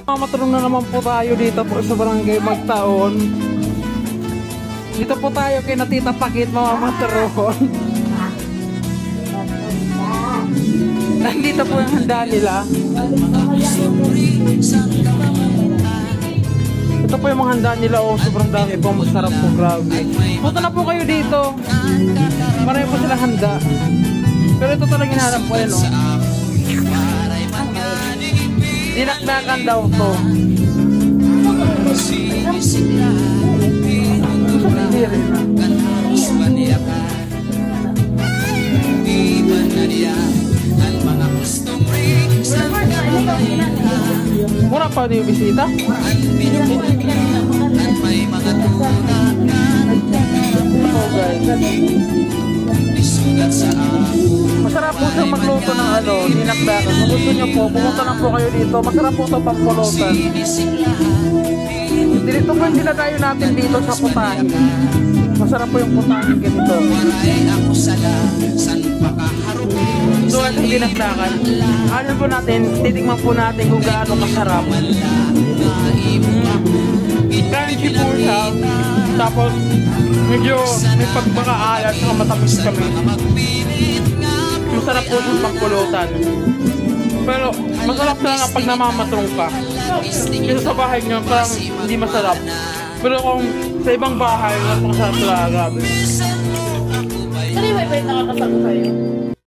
Mamatulong na naman po tayo dito po sa Barangay Magtaon. Dito po tayo kay Tita Pakit, mamamatulong. Nandito po yung handa nila. Ito po yung mga handa nila. Oh, sobrang dami po. Masarap po. Grabe. Punta na po kayo dito. Marami po silang handa. Pero ito talagang hinahanap ko yun, oh. Dinakdakan daw to. Mura pa di bisita? Oh guys. Masarap po siyang magluto ng dinakdakan. Kung gusto nyo po, pumunta lang po kayo dito. Masarap po ito pampulutan. Dito po yung dinadayo natin dito sa putahin. Masarap po yung putahin ganito. So, ito yung dinakdakan. Ano po natin, titigman po natin kung gaano kasarap. Crunchy po siya. Tapos, medyo may pagmakaalat at matamis kami. Masarap po siyang pagpulutan. Pero masarap talaga pag namamatrong ka. Kasi sa bahay nyo parang hindi masarap. Pero kung sa ibang bahay, masarap talaga. Saan yung may nakakasagot sa'yo?